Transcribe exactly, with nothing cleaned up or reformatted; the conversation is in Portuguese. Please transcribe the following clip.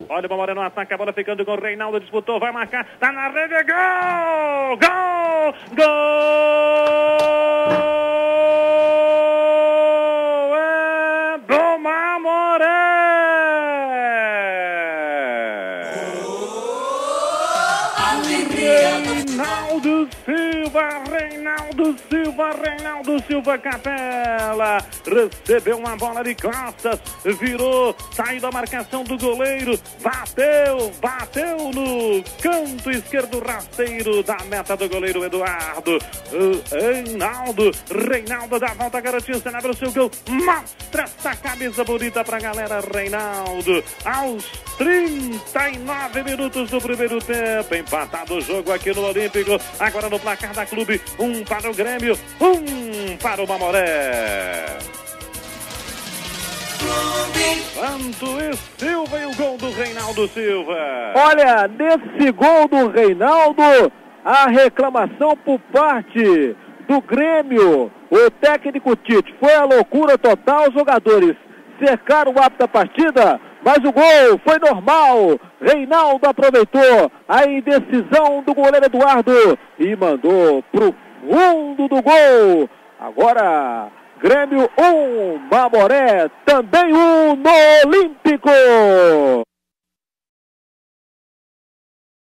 Olha o Mamoré no ataque, a bola ficando com o Reinaldo, disputou, vai marcar, tá na rede, gol! Gol! Gol! É do Mamoré! Reinaldo Silva, Reinaldo Silva, Reinaldo Silva Capela, recebeu uma bola de costas, virou, saiu da marcação do goleiro, bateu, bateu no canto esquerdo rasteiro da meta do goleiro Eduardo. Reinaldo, Reinaldo dá a volta, garotinho, celebra o seu gol, mostra essa camisa bonita pra galera, Reinaldo, aos trinta e nove minutos do primeiro tempo, empatado o jogo aqui no Olímpico, agora no placar da Clube, um para o Grêmio, um para o Mamoré. Santo e Silva e o gol do Reinaldo Silva. Olha, nesse gol do Reinaldo, a reclamação por parte do Grêmio, o técnico Tite, foi a loucura total, os jogadores cercaram o árbitro da partida, mas o gol foi normal. Reinaldo aproveitou a indecisão do goleiro Eduardo e mandou pro fundo do gol. Agora, Grêmio um, Mamoré também um no Olímpico.